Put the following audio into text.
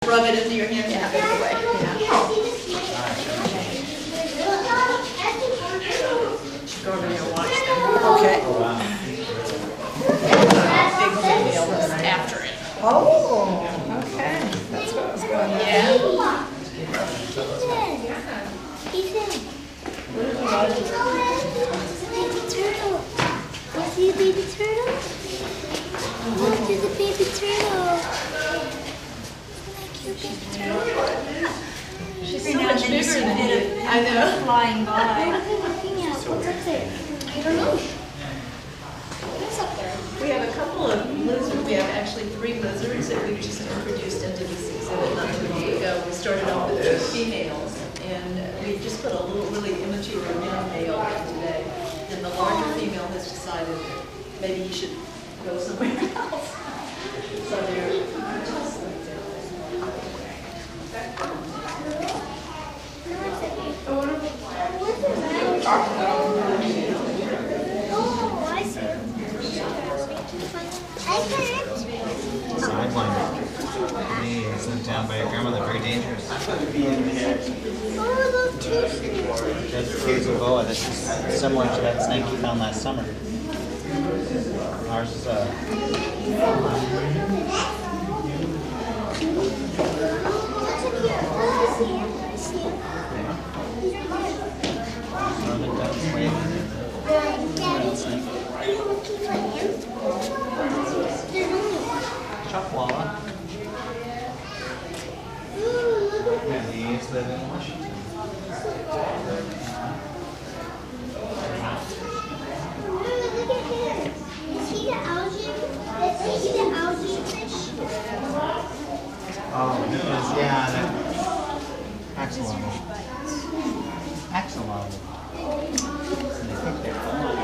rub it into your hand, yeah, that way. Go over there and watch them. Okay. Big female was after it. Oh, okay. That's what was going on. Yeah. Ethan. Baby turtle. Want to see a baby turtle? Look, there's a baby turtle. Cute baby turtle. She's so much bigger than you. I know. Flying by. What's up there? I don't know. What's up there? We have a couple of lizards. We have actually 3 lizards that we just introduced into this exhibit not too long ago. We started off with 2 females, and we just put a little really immature young male in today. And the larger female has decided that maybe he should go somewhere else. So they're just like that. Oh, I see. Sidewinder. Hey, it's lived down by your grandmother. Very dangerous. Oh, those two snakes. That's a boa. This is similar to that snake you found last summer. Ours is a. Northern Dutch wave. Chuckwalla. And these live in Washington. Oh, yeah, that axolotl. Axolotl. And they think they're